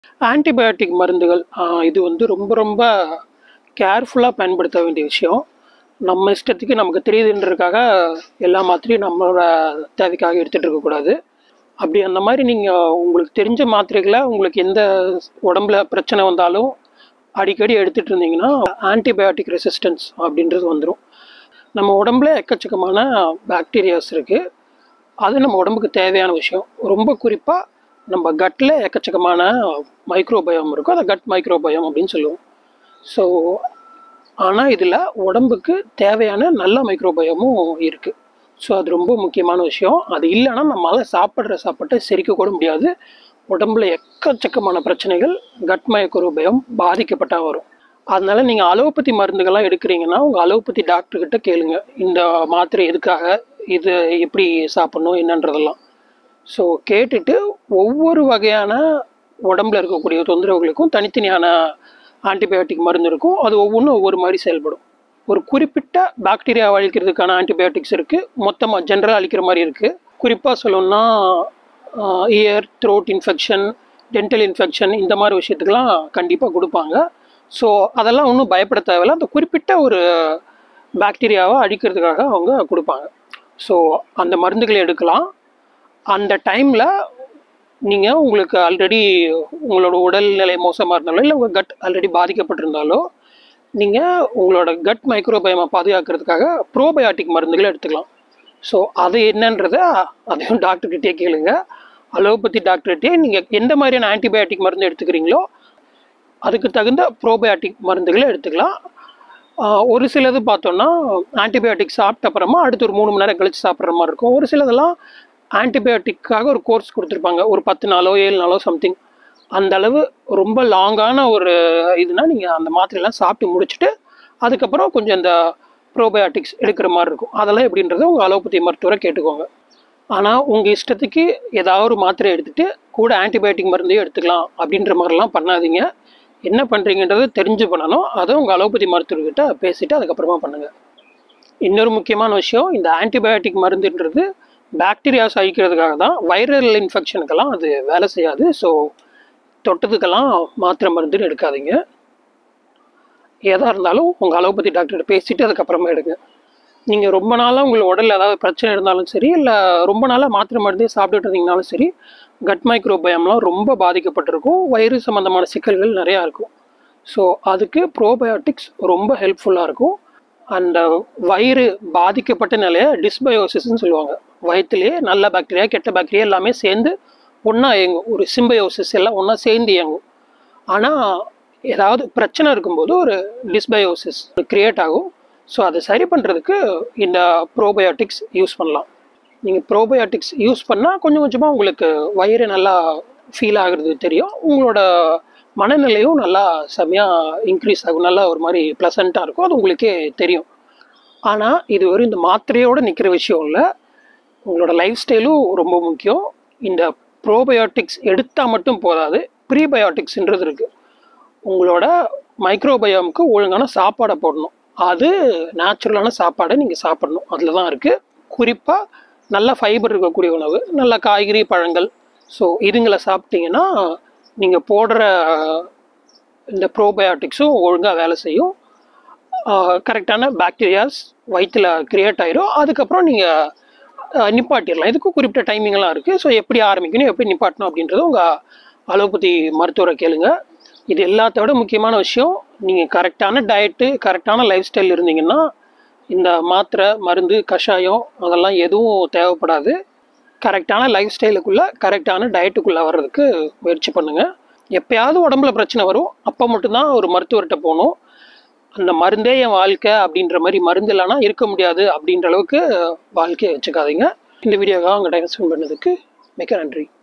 Antibiotic மருந்துகள் இது வந்து ரொம்ப ரொம்ப கேர்ஃபுல்லாக பயன்படுத்த வேண்டிய விஷயம். நம்ம இஷ்டத்துக்கு நமக்கு தெரியுதுன்றதுக்காக எல்லா மாத்திரையும் நம்மளோட தேவைக்காக எடுத்துகிட்டு இருக்கக்கூடாது. அப்படி அந்த மாதிரி நீங்கள் உங்களுக்கு தெரிஞ்ச மாத்திரைகளை உங்களுக்கு எந்த உடம்புல பிரச்சனை வந்தாலும் அடிக்கடி எடுத்துகிட்டு இருந்தீங்கன்னா ஆன்டிபயோட்டிக் ரெசிஸ்டன்ஸ் அப்படின்றது வந்துடும். நம்ம உடம்புல எக்கச்சக்கமான பாக்டீரியாஸ் இருக்குது. அது நம்ம உடம்புக்கு தேவையான விஷயம். ரொம்ப குறிப்பாக நம்ம கட்டில் எக்கச்சக்கமான மைக்ரோபயம் இருக்கும். அதை கட் மைக்ரோபயம் அப்படின்னு சொல்லுவோம். ஸோ ஆனால் இதில் உடம்புக்கு தேவையான நல்ல மைக்ரோபயமும் இருக்குது. ஸோ அது ரொம்ப முக்கியமான விஷயம். அது இல்லைன்னா நம்மளால் சாப்பிட்ற சாப்பாட்டை செரிக்க கூட முடியாது. உடம்புல எக்கச்சக்கமான பிரச்சனைகள் கட் மைக்ரோபயம் பாதிக்கப்பட்டால் வரும். அதனால் நீங்கள் அலோபதி மருந்துகள்லாம் எடுக்கிறீங்கன்னா உங்கள் அலோபதி டாக்டர்கிட்ட கேளுங்க, இந்த மாத்திரை எதுக்காக, இது எப்படி சாப்பிட்ணும் என்னன்றதெல்லாம். ஸோ கேட்டுட்டு ஒவ்வொரு வகையான உடம்புல இருக்கக்கூடிய தொந்தரவுகளுக்கும் தனித்தனியான ஆன்டிபயோட்டிக் மருந்து இருக்கும். அது ஒவ்வொன்றும் ஒவ்வொரு மாதிரி செயல்படும். ஒரு குறிப்பிட்ட பாக்டீரியாவை அழிக்கிறதுக்கான ஆன்டிபயோட்டிக்ஸ் இருக்குது. மொத்தமாக ஜென்ரலாக அழிக்கிற மாதிரி இருக்குது. குறிப்பாக சொல்லணும்னா ear throat infection, dental infection, இந்த மாதிரி விஷயத்துக்கெலாம் கண்டிப்பாக கொடுப்பாங்க. ஸோ அதெல்லாம் ஒன்றும் பயப்பட தேவையில்லை. அந்த குறிப்பிட்ட ஒரு பாக்டீரியாவை அழிக்கிறதுக்காக அவங்க கொடுப்பாங்க. ஸோ அந்த மருந்துகளை எடுக்கலாம். அந்த டைமில் நீங்கள் உங்களுக்கு ஆல்ரெடி உங்களோட உடல்நிலை மோசமாக இருந்தாலோ இல்லை உங்கள் கட் ஆல்ரெடி பாதிக்கப்பட்டிருந்தாலோ நீங்கள் உங்களோட கட் மைக்ரோபயமை பாதுகாக்கிறதுக்காக ப்ரோபயோட்டிக் மருந்துகளை எடுத்துக்கலாம். ஸோ அது என்னன்றதை அதையும் டாக்டர்கிட்டே கேளுங்க. அலோபதி டாக்டர்கிட்டே நீங்கள் எந்த மாதிரியான ஆன்டிபயோட்டிக் மருந்து எடுத்துக்கிறீங்களோ அதுக்கு தகுந்த ப்ரோபயோட்டிக் மருந்துகளை எடுத்துக்கலாம். ஒரு சிலது பார்த்தோன்னா ஆன்டிபயோட்டிக் சாப்பிட்ட அப்புறமா அடுத்து ஒரு 3 மணி நேரம் கழித்து சாப்பிட்ற மாதிரி இருக்கும். ஒரு சிலதெல்லாம் ஆன்டிபயோட்டிக்காக ஒரு கோர்ஸ் கொடுத்துருப்பாங்க, ஒரு 10 நாளோ 7 நாளோ சம்திங். அந்த அளவு ரொம்ப லாங்கான ஒரு இதுனா நீங்கள் அந்த மாத்திரையெல்லாம் சாப்பிட்டு முடிச்சுட்டு அதுக்கப்புறம் கொஞ்சம் இந்த ப்ரோபயோட்டிக்ஸ் எடுக்கிற மாதிரி இருக்கும். அதெல்லாம் எப்படின்றத உங்கள் அலோபதி மருத்துவரை கேட்டுக்கோங்க. ஆனால் உங்கள் இஷ்டத்துக்கு ஏதாவது ஒரு மாத்திரை எடுத்துகிட்டு கூட ஆன்டிபயோட்டிக் மருந்தையும் எடுத்துக்கலாம் அப்படின்ற மாதிரிலாம் பண்ணாதீங்க. என்ன பண்ணுறீங்கன்றதை தெரிஞ்சு பண்ணணும். அதை உங்கள் அலோபதி மருத்துவர்கிட்ட பேசிவிட்டு அதுக்கப்புறமா பண்ணுங்கள். இன்னொரு முக்கியமான விஷயம், இந்த ஆன்டிபயோட்டிக் மருந்துன்றது பாக்டீரியாஸ் அழிக்கிறதுக்காக தான். வைரல் இன்ஃபெக்ஷனுக்கெல்லாம் அது வேலை செய்யாது. ஸோ தொட்டதுக்கெல்லாம் மாத்திரை மருந்துன்னு எடுக்காதீங்க. எதாக இருந்தாலும் உங்கள் அலோபதி டாக்டர்கிட்ட பேசிவிட்டு அதுக்கப்புறமா எடுங்க. நீங்கள் ரொம்ப நாளாக உங்கள் உடலில் ஏதாவது பிரச்சனை இருந்தாலும் சரி, இல்லை ரொம்ப நாளாக மாத்திரை மருந்தே சாப்பிட்டுட்டு இருந்தீங்கனாலும் சரி, கட் மைக்ரோபயம்லாம் ரொம்ப பாதிக்கப்பட்டிருக்கும். வயிறு சம்மந்தமான சிக்கல்கள் நிறையா இருக்கும். ஸோ அதுக்கு ப்ரோபயோட்டிக்ஸ் ரொம்ப ஹெல்ப்ஃபுல்லாக இருக்கும். அந்த வயிறு பாதிக்கப்பட்ட நிலையை டிஸ்பயோசிஸ்ன்னு சொல்லுவாங்க. வயிற்றுலேயே நல்ல பாக்டீரியா கெட்ட பாக்டீரியா எல்லாமே சேர்ந்து ஒன்றா இயங்கும். ஒரு சிம்பயோசிஸ் எல்லாம் ஒன்றா சேர்ந்து இயங்கும். ஆனால் ஏதாவது பிரச்சனை இருக்கும்போது ஒரு டிஸ்பயோசிஸ் கிரியேட் ஆகும். ஸோ அதை சரி பண்ணுறதுக்கு இந்த ப்ரோபயோட்டிக்ஸ் யூஸ் பண்ணலாம். நீங்கள் ப்ரோபயோட்டிக்ஸ் யூஸ் பண்ணால் கொஞ்சம் கொஞ்சமாக உங்களுக்கு வயிறு நல்லா ஃபீல் ஆகுறது தெரியும். உங்களோட மனநிலையும் நல்லா செம்மையாக இன்க்ரீஸ் ஆகும். நல்லா ஒரு மாதிரி ப்ளசண்ட்டாக இருக்கும். அது உங்களுக்கே தெரியும். ஆனால் இது ஒரு இந்த மாத்திரையோடு நிற்கிற விஷயம் இல்லை. உங்களோட லைஃப் ஸ்டைலும் ரொம்ப முக்கியம். இந்த ப்ரோபயோட்டிக்ஸ் எடுத்தால் மட்டும் போதாது, ப்ரீபயோட்டிக்ஸ்ன்றது இருக்குது. உங்களோட மைக்ரோபயோமுக்கு ஒழுங்கான சாப்பாடை போடணும். அது நேச்சுரலான சாப்பாடை நீங்கள் சாப்பிடணும். அதில் தான் இருக்குது. குறிப்பாக நல்ல ஃபைபர் இருக்கக்கூடிய உணவு, நல்ல காய்கறி பழங்கள். ஸோ இதுங்களை சாப்பிட்டீங்கன்னா நீங்கள் போடுற இந்த ப்ரோபயோட்டிக்ஸும் ஒழுங்காக வேலை செய்யும். கரெக்டான பாக்டீரியாஸ் வயிற்றில் க்ரியேட் ஆகிடும். அதுக்கப்புறம் நீங்கள் நிப்பாட்டிடலாம். இதுக்கும் குறிப்பிட்ட டைமிங்லாம் இருக்குது. ஸோ எப்படி ஆரம்பிக்கணும், எப்படி நிப்பாட்டணும் அப்படின்றத உங்கள் அலோபதி மருத்துவரை கேளுங்க. இது எல்லாத்தோட முக்கியமான விஷயம், நீங்கள் கரெக்டான டயட்டு கரெக்டான லைஃப் ஸ்டைல் இருந்தீங்கன்னா இந்த மாத்திரை மருந்து கஷாயம் அதெல்லாம் எதுவும் தேவைப்படாது. கரெக்டான லைஃப் ஸ்டைலுக்குள்ளே கரெக்டான டயட்டுக்குள்ளே வர்றதுக்கு முயற்சி பண்ணுங்கள். எப்போயாவது உடம்புல பிரச்சனை வரும், அப்போ மட்டும்தான் ஒரு மருத்துவர்கிட்ட போகணும். அந்த மருந்தே என் வாழ்க்கை அப்படின்ற மாதிரி மருந்து இல்லைனா இருக்க முடியாது அப்படின்ற அளவுக்கு வாழ்க்கையை வச்சுக்காதீங்க. இந்த வீடியோக்காக உங்கள் டைம் ஸ்பெண்ட் பண்ணதுக்கு மிக்க நன்றி.